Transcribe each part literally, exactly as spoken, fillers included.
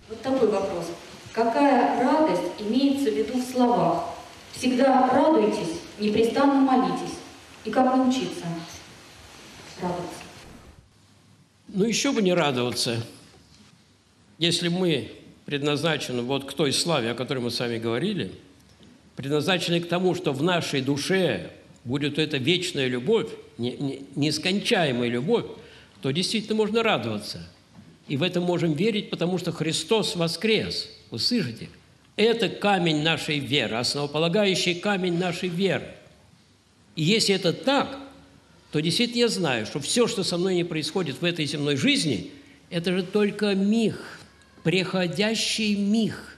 Вот такой вопрос. Какая радость имеется в виду в словах? Всегда радуйтесь, непрестанно молитесь. И как научиться радоваться? Ну, еще бы не радоваться, если мы предназначены вот к той славе, о которой мы с вами говорили, предназначены к тому, что в нашей душе будет эта вечная любовь, не, не, нескончаемая любовь, то действительно можно радоваться. И в это можем верить, потому что Христос воскрес. Вы слышите? Это камень нашей веры, основополагающий камень нашей веры. И если это так, то действительно я знаю, что все, что со мной не происходит в этой земной жизни, это же только миг, приходящий миг.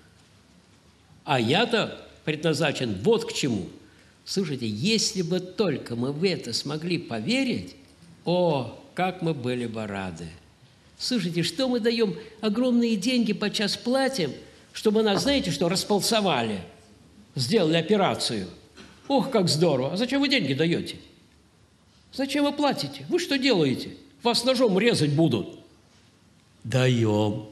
А я-то предназначен вот к чему. Слушайте, если бы только мы в это смогли поверить, о, как мы были бы рады. Слушайте, что мы даем? Огромные деньги подчас платим, чтобы нас, знаете, что, располосовали, сделали операцию. Ох, как здорово! А зачем вы деньги даете? Зачем вы платите? Вы что делаете? Вас ножом резать будут. Даем.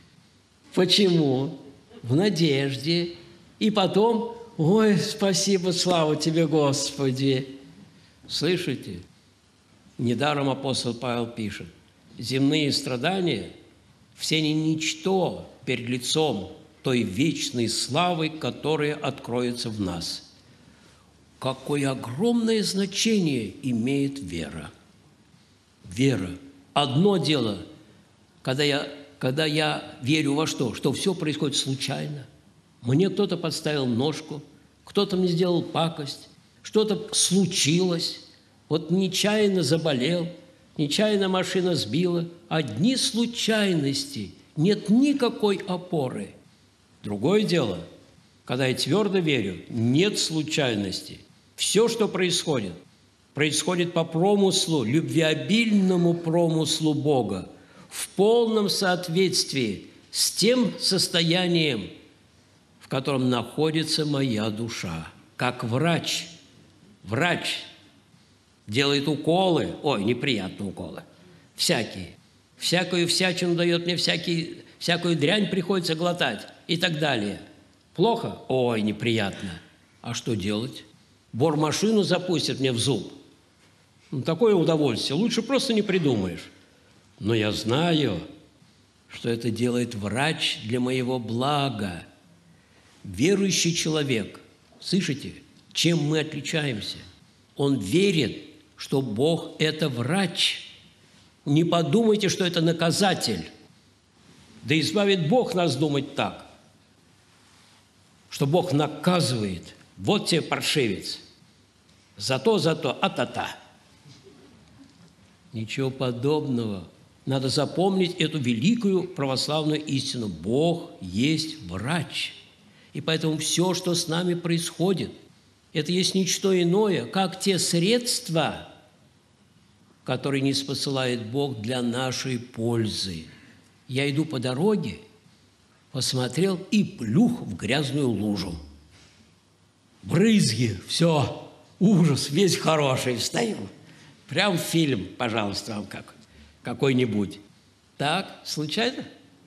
Почему? В надежде. И потом, ой, спасибо, слава тебе, Господи. Слышите? Недаром апостол Павел пишет: земные страдания, все они ничто перед лицом той вечной славы, которая откроется в нас. Какое огромное значение имеет вера. Вера. Одно дело, когда я, когда я верю во что? Что все происходит случайно. Мне кто-то подставил ножку, кто-то мне сделал пакость, что-то случилось, вот нечаянно заболел, нечаянно машина сбила. Одни случайности, нет никакой опоры. Другое дело, когда я твердо верю, нет случайности. Все, что происходит, происходит по промыслу, любвеобильному промыслу Бога, в полном соответствии с тем состоянием, в котором находится моя душа. Как врач. Врач делает уколы, ой, неприятные уколы, всякие. Всякую всячину дает мне, всякие, всякую дрянь приходится глотать и так далее. Плохо? Ой, неприятно. А что делать? Бормашину запустят мне в зуб. Ну, такое удовольствие. Лучше просто не придумаешь. Но я знаю, что это делает врач для моего блага. Верующий человек, слышите, чем мы отличаемся? Он верит, что Бог – это врач. Не подумайте, что это наказатель. Да избавит Бог нас думать так, что Бог наказывает. Вот тебе паршивец. Зато, зато, а-та-та. Ничего подобного. Надо запомнить эту великую православную истину. Бог есть врач. И поэтому все, что с нами происходит, это есть ничто иное, как те средства, которые не спосылает Бог для нашей пользы. Я иду по дороге, посмотрел и плюх в грязную лужу. Брызги, все, ужас, весь хороший, встаю. Прям фильм, пожалуйста, вам как, какой-нибудь. Так, случайно?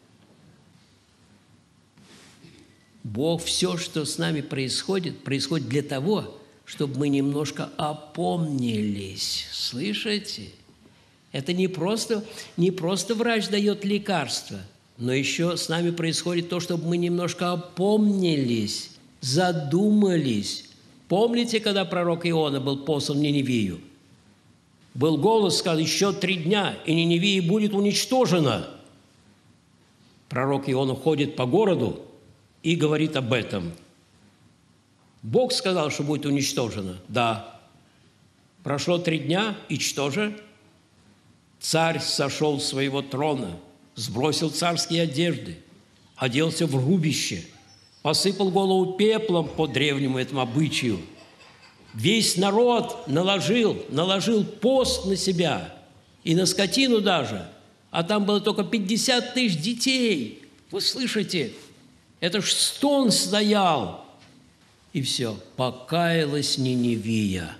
Бог, все, что с нами происходит, происходит для того, чтобы мы немножко опомнились. Слышите? Это не просто, не просто врач дает лекарство, но еще с нами происходит то, чтобы мы немножко опомнились, задумались. Помните, когда пророк Иона был послан в Ниневию? Был голос, сказал: еще три дня, и Ниневия будет уничтожена. Пророк Иона ходит по городу и говорит об этом. Бог сказал, что будет уничтожена? Да. Прошло три дня, и что же? Царь сошел с своего трона, сбросил царские одежды, оделся в рубище, посыпал голову пеплом по древнему этому обычаю. Весь народ наложил, наложил пост на себя и на скотину даже, а там было только пятьдесят тысяч детей. Вы слышите? Это ж стон стоял. И все, покаялась Ниневия.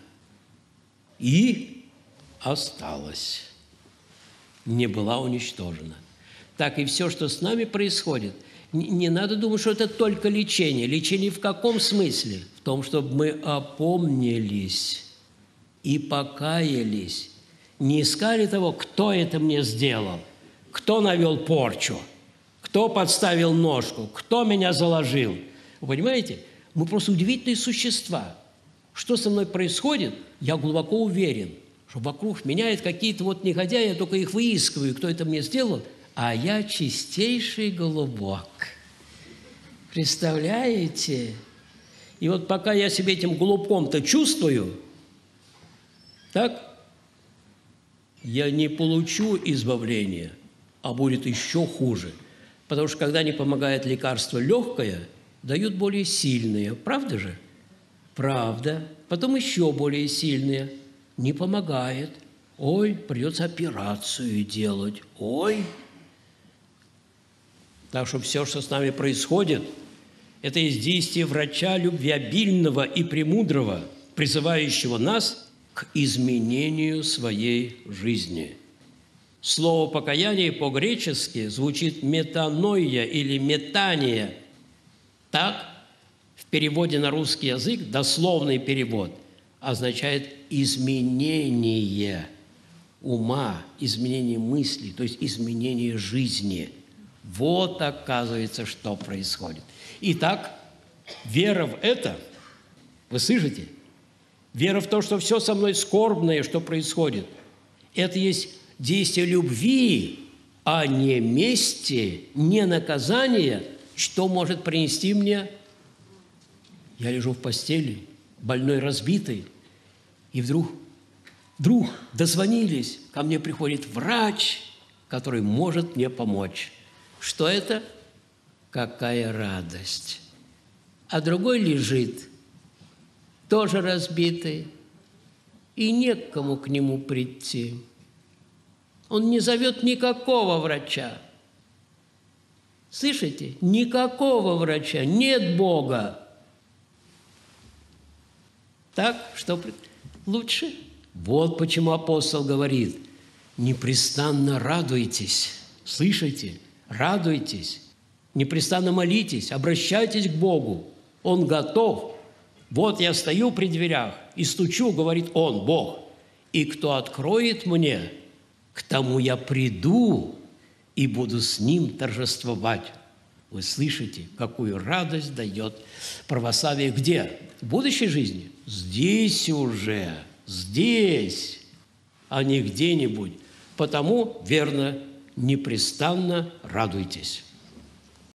И осталась. Не была уничтожена. Так и все, что с нами происходит, Не, не надо думать, что это только лечение. Лечение в каком смысле? В том, чтобы мы опомнились и покаялись. Не искали того, кто это мне сделал, кто навел порчу, кто подставил ножку, кто меня заложил. Вы понимаете? Мы просто удивительные существа. Что со мной происходит, я глубоко уверен, что вокруг меня это какие-то вот негодяи, я только их выискиваю, кто это мне сделал, а я чистейший голубок. Представляете? И вот пока я себя этим голубком-то чувствую, так, я не получу избавления, а будет еще хуже. Потому что когда не помогает лекарство легкое, дают более сильные. Правда же? Правда. Потом еще более сильные. Не помогает. Ой, придется операцию делать. Ой. Так что все, что с нами происходит, это есть действие врача любвеобильного и премудрого, призывающего нас к изменению своей жизни. Слово «покаяние» по-гречески звучит «метаноия» или «метание». Так, в переводе на русский язык, дословный перевод, означает изменение ума, изменение мыслей, то есть изменение жизни. Вот, оказывается, что происходит. Итак, вера в это, вы слышите? Вера в то, что все со мной скорбное, что происходит, это есть действие любви, а не мести, не наказания, что может принести мне. Я лежу в постели, больной, разбитый, и вдруг, вдруг дозвонились, ко мне приходит врач, который может мне помочь. Что это? Какая радость! А другой лежит, тоже разбитый, и не к кому к нему прийти. Он не зовет никакого врача. Слышите? Никакого врача, нет Бога. Так, что лучше? Вот почему апостол говорит, непрестанно радуйтесь. Слышите? Радуйтесь. Непрестанно молитесь, обращайтесь к Богу. Он готов. Вот я стою при дверях и стучу, говорит Он, Бог. И кто откроет мне, к тому я приду и буду с ним торжествовать. Вы слышите, какую радость дает православие где? В будущей жизни? Здесь уже, здесь, а не где-нибудь. Потому, верно, непрестанно радуйтесь.